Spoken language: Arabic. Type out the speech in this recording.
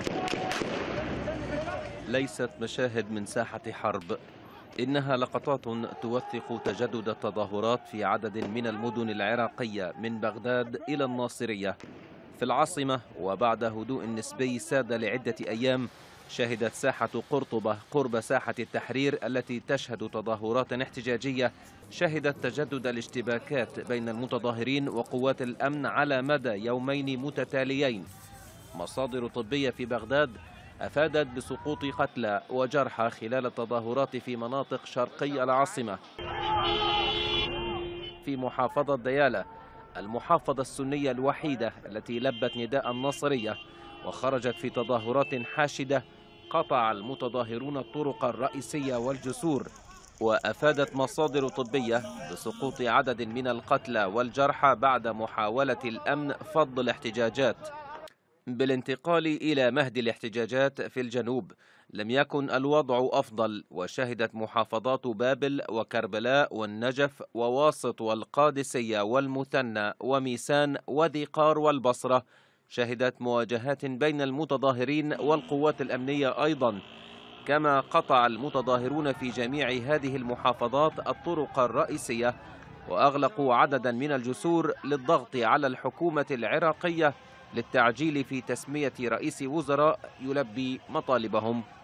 ليست مشاهد من ساحة حرب، إنها لقطات توثق تجدد التظاهرات في عدد من المدن العراقية من بغداد إلى الناصرية. في العاصمة وبعد هدوء نسبي ساد لعدة أيام، شهدت ساحة قرطبة قرب ساحة التحرير التي تشهد تظاهرات احتجاجية شهدت تجدد الاشتباكات بين المتظاهرين وقوات الأمن على مدى يومين متتاليين. مصادر طبية في بغداد أفادت بسقوط قتلى وجرحى خلال التظاهرات في مناطق شرقي العاصمة. في محافظة ديالى، المحافظة السنية الوحيدة التي لبت نداء الناصرية وخرجت في تظاهرات حاشدة، قطع المتظاهرون الطرق الرئيسية والجسور. وأفادت مصادر طبية بسقوط عدد من القتلى والجرحى بعد محاولة الأمن فض الاحتجاجات. بالانتقال إلى مهد الاحتجاجات في الجنوب، لم يكن الوضع أفضل، وشهدت محافظات بابل وكربلاء والنجف وواسط والقادسية والمثنى وميسان وذي قار والبصرة شهدت مواجهات بين المتظاهرين والقوات الأمنية أيضا. كما قطع المتظاهرون في جميع هذه المحافظات الطرق الرئيسية وأغلقوا عددا من الجسور للضغط على الحكومة العراقية للتعجيل في تسمية رئيس وزراء يلبي مطالبهم.